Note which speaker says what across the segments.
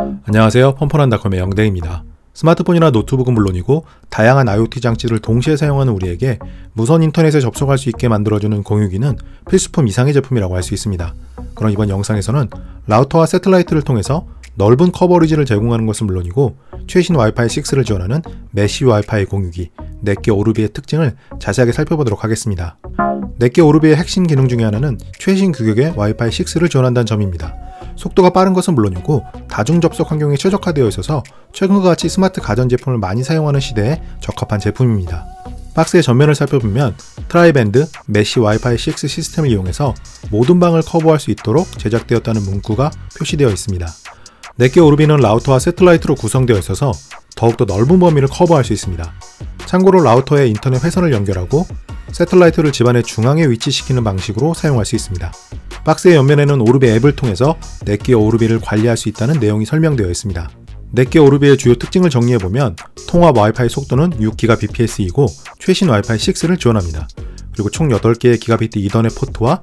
Speaker 1: 안녕하세요. 펀펀한닷컴의 영대입니다. 스마트폰이나 노트북은 물론이고 다양한 IoT 장치를 동시에 사용하는 우리에게 무선 인터넷에 접속할 수 있게 만들어주는 공유기는 필수품 이상의 제품이라고 할 수 있습니다. 그럼 이번 영상에서는 라우터와 새틀라이트를 통해서 넓은 커버리지를 제공하는 것은 물론이고 최신 와이파이 6를 지원하는 메쉬 와이파이 공유기 넷게 오르비의 특징을 자세하게 살펴보도록 하겠습니다. 넷게 오르비의 핵심 기능 중에 하나는 최신 규격의 와이파이 6를 지원한다는 점입니다. 속도가 빠른 것은 물론이고 다중 접속 환경에 최적화되어 있어서 최근과 같이 스마트 가전제품을 많이 사용하는 시대에 적합한 제품입니다. 박스의 전면을 살펴보면 트라이밴드 메쉬 와이파이 6 시스템을 이용해서 모든 방을 커버할 수 있도록 제작되었다는 문구가 표시되어 있습니다. 넷게 오르비는 라우터와 새틀라이트로 구성되어 있어서 더욱더 넓은 범위를 커버할 수 있습니다. 참고로 라우터에 인터넷 회선을 연결하고 새틀라이트를 집안의 중앙에 위치시키는 방식으로 사용할 수 있습니다. 박스의 옆면에는 오르비 앱을 통해서 넷게 오르비를 관리할 수 있다는 내용이 설명되어 있습니다. 넷게 오르비의 주요 특징을 정리해보면 통합 와이파이 속도는 6GBps이고 최신 와이파이 6를 지원합니다. 그리고 총 8개의 기가비트 이더넷 포트와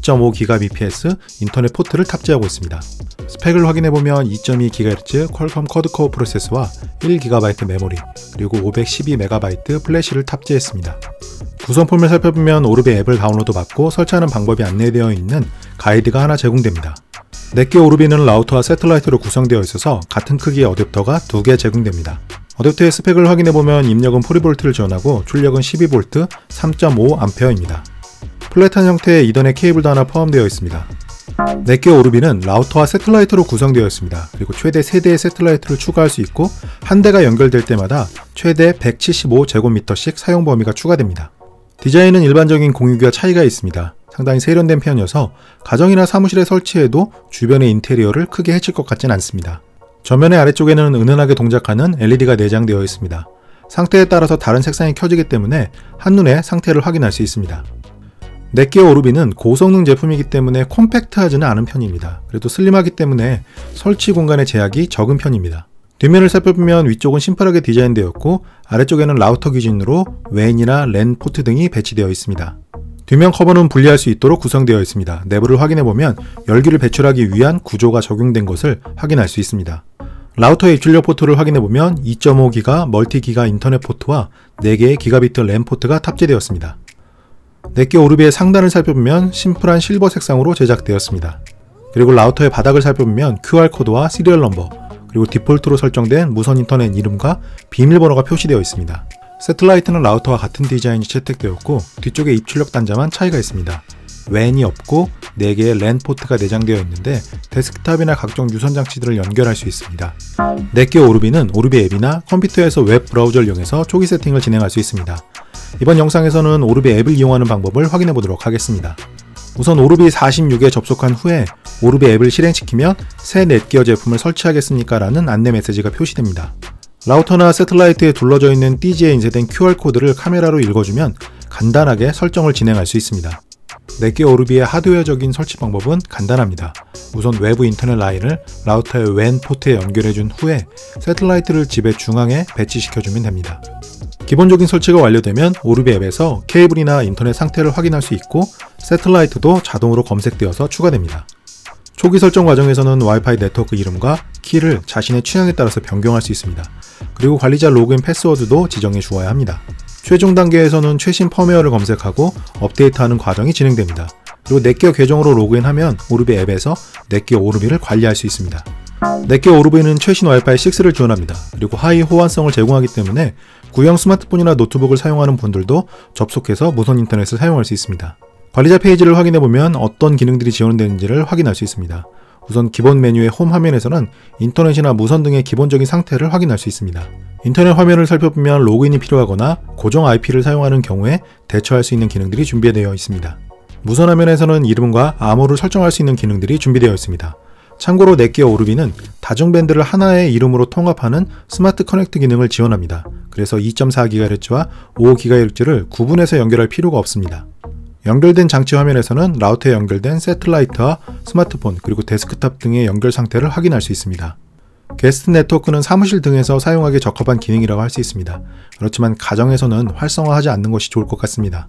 Speaker 1: 2.5GBps 인터넷 포트를 탑재하고 있습니다. 스펙을 확인해보면 2.2GHz 퀄컴 쿼드코어 프로세서와 1GB 메모리, 그리고 512MB 플래시를 탑재했습니다. 구성품을 살펴보면 오르비 앱을 다운로드 받고 설치하는 방법이 안내되어 있는 가이드가 하나 제공됩니다. 넷게 오르비는 라우터와 새틀라이트로 구성되어 있어서 같은 크기의 어댑터가 2개 제공됩니다. 어댑터의 스펙을 확인해보면 입력은 4V를 지원하고 출력은 12V 3.5A입니다. 플랫한 형태의 이더넷 케이블도 하나 포함되어 있습니다. 넷게 오르비는 라우터와 새틀라이트로 구성되어 있습니다. 그리고 최대 3대의 새틀라이트를 추가할 수 있고 한 대가 연결될 때마다 최대 175제곱미터씩 사용 범위가 추가됩니다. 디자인은 일반적인 공유기와 차이가 있습니다. 상당히 세련된 편이어서 가정이나 사무실에 설치해도 주변의 인테리어를 크게 해칠 것 같진 않습니다. 전면의 아래쪽에는 은은하게 동작하는 LED가 내장되어 있습니다. 상태에 따라서 다른 색상이 켜지기 때문에 한눈에 상태를 확인할 수 있습니다. 넷게 오르비는 고성능 제품이기 때문에 콤팩트하지는 않은 편입니다. 그래도 슬림하기 때문에 설치 공간의 제약이 적은 편입니다. 뒷면을 살펴보면 위쪽은 심플하게 디자인되었고 아래쪽에는 라우터 기준으로 웬이나 랜 포트 등이 배치되어 있습니다. 뒷면 커버는 분리할 수 있도록 구성되어 있습니다. 내부를 확인해보면 열기를 배출하기 위한 구조가 적용된 것을 확인할 수 있습니다. 라우터의 입출력 포트를 확인해보면 2.5기가 멀티기가 인터넷 포트와 4개의 기가비트 랜 포트가 탑재되었습니다. 넷게 오르비의 상단을 살펴보면 심플한 실버 색상으로 제작되었습니다. 그리고 라우터의 바닥을 살펴보면 QR코드와 시리얼 넘버, 그리고 디폴트로 설정된 무선 인터넷 이름과 비밀번호가 표시되어 있습니다. 새틀라이트는 라우터와 같은 디자인이 채택되었고 뒤쪽에 입출력 단자만 차이가 있습니다. 웬이 없고 4개의 랜 포트가 내장되어 있는데 데스크탑이나 각종 유선 장치들을 연결할 수 있습니다. 넷게 오르비는 오르비 앱이나 컴퓨터에서 웹 브라우저를 이용해서 초기 세팅을 진행할 수 있습니다. 이번 영상에서는 오르비 앱을 이용하는 방법을 확인해 보도록 하겠습니다. 우선 오르비 46에 접속한 후에 오르비 앱을 실행시키면 새 넷기어 제품을 설치하겠습니까? 라는 안내 메시지가 표시됩니다. 라우터나 새틀라이트에 둘러져 있는 띠지에 인쇄된 QR코드를 카메라로 읽어주면 간단하게 설정을 진행할 수 있습니다. 넷게 오르비의 하드웨어적인 설치 방법은 간단합니다. 우선 외부 인터넷 라인을 라우터의 웬 포트에 연결해준 후에 새틀라이트를 집의 중앙에 배치시켜주면 됩니다. 기본적인 설치가 완료되면 오르비 앱에서 케이블이나 인터넷 상태를 확인할 수 있고 새틀라이트도 자동으로 검색되어서 추가됩니다. 초기 설정 과정에서는 와이파이 네트워크 이름과 키를 자신의 취향에 따라서 변경할 수 있습니다. 그리고 관리자 로그인 패스워드도 지정해 주어야 합니다. 최종 단계에서는 최신 펌웨어를 검색하고 업데이트하는 과정이 진행됩니다. 그리고 넷기어 계정으로 로그인하면 오르비 앱에서 넷기어 오르비를 관리할 수 있습니다. 넷게 오르비는 최신 와이파이 6를 지원합니다. 그리고 하이 호환성을 제공하기 때문에 구형 스마트폰이나 노트북을 사용하는 분들도 접속해서 무선 인터넷을 사용할 수 있습니다. 관리자 페이지를 확인해보면 어떤 기능들이 지원되는지를 확인할 수 있습니다. 우선 기본 메뉴의 홈 화면에서는 인터넷이나 무선 등의 기본적인 상태를 확인할 수 있습니다. 인터넷 화면을 살펴보면 로그인이 필요하거나 고정 IP를 사용하는 경우에 대처할 수 있는 기능들이 준비되어 있습니다. 무선 화면에서는 이름과 암호를 설정할 수 있는 기능들이 준비되어 있습니다. 참고로 넷게 오르비는 다중밴드를 하나의 이름으로 통합하는 스마트 커넥트 기능을 지원합니다. 그래서 2.4GHz와 5GHz를 구분해서 연결할 필요가 없습니다. 연결된 장치 화면에서는 라우터에 연결된 새틀라이트와 스마트폰 그리고 데스크탑 등의 연결 상태를 확인할 수 있습니다. 게스트 네트워크는 사무실 등에서 사용하기 적합한 기능이라고 할 수 있습니다. 그렇지만 가정에서는 활성화하지 않는 것이 좋을 것 같습니다.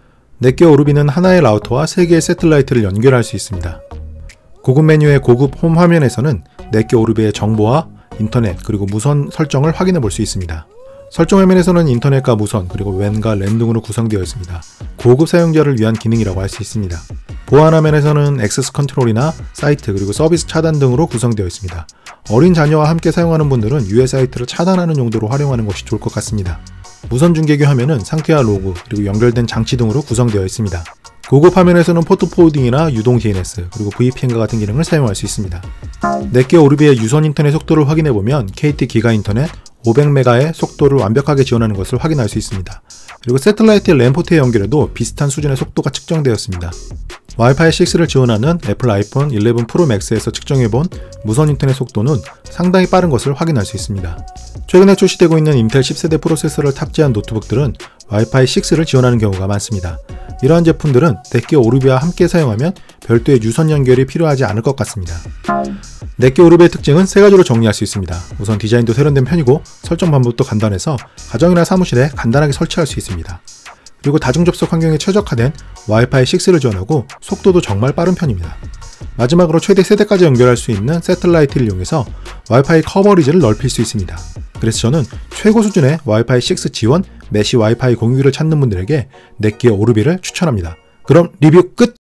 Speaker 1: 넷게 오르비는 하나의 라우터와 3개의 새틀라이트를 연결할 수 있습니다. 고급 메뉴의 고급 홈 화면에서는 넷게 오르비의 정보와 인터넷 그리고 무선 설정을 확인해 볼 수 있습니다. 설정 화면에서는 인터넷과 무선 그리고 웬과 랜 등으로 구성되어 있습니다. 고급 사용자를 위한 기능이라고 할 수 있습니다. 보안 화면에서는 액세스 컨트롤이나 사이트 그리고 서비스 차단 등으로 구성되어 있습니다. 어린 자녀와 함께 사용하는 분들은 유해 사이트를 차단하는 용도로 활용하는 것이 좋을 것 같습니다. 무선 중계기 화면은 상태와 로그 그리고 연결된 장치 등으로 구성되어 있습니다. 고급 화면에서는 포트포워딩이나 유동 DNS 그리고 VPN과 같은 기능을 사용할 수 있습니다. 넷게 오르비의 유선 인터넷 속도를 확인해보면 KT 기가 인터넷 500메가의 속도를 완벽하게 지원하는 것을 확인할 수 있습니다. 그리고 새틀라이트 랜포트에 연결해도 비슷한 수준의 속도가 측정되었습니다. 와이파이 6를 지원하는 애플 아이폰 11 프로 맥스에서 측정해본 무선 인터넷 속도는 상당히 빠른 것을 확인할 수 있습니다. 최근에 출시되고 있는 인텔 10세대 프로세서를 탑재한 노트북들은 와이파이 6를 지원하는 경우가 많습니다. 이러한 제품들은 넷게 오르비와 함께 사용하면 별도의 유선 연결이 필요하지 않을 것 같습니다. 넷게 오르비의 특징은 세 가지로 정리할 수 있습니다. 우선 디자인도 세련된 편이고 설정 방법도 간단해서 가정이나 사무실에 간단하게 설치할 수 있습니다. 그리고 다중 접속 환경에 최적화된 와이파이 6를 지원하고 속도도 정말 빠른 편입니다. 마지막으로 최대 세대까지 연결할 수 있는 새틀라이트를 이용해서 와이파이 커버리지를 넓힐 수 있습니다. 그래서 저는 최고 수준의 와이파이 6 지원 메시 와이파이 공유기를 찾는 분들에게 넷게 오르비를 추천합니다. 그럼 리뷰 끝!